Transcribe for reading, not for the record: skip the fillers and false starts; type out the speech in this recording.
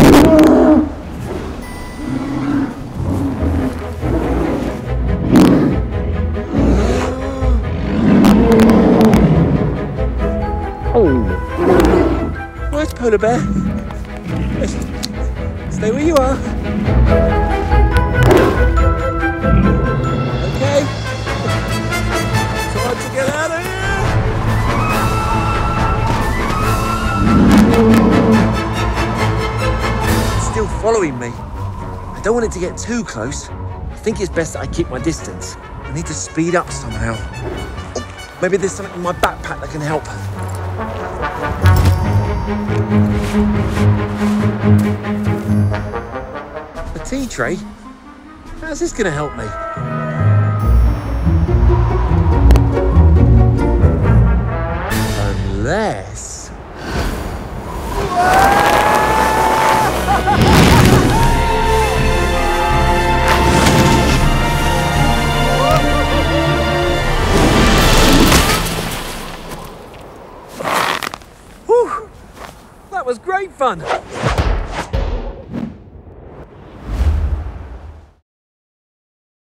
Where's Polar Bear? Stay where you are. Okay. Time to get out of here. It's still following me. I don't want it to get too close. I think it's best that I keep my distance. I need to speed up somehow. Oh, maybe there's something in my backpack that can help. A tea tray? How's this going to help me? Unless... Whew, that was great fun.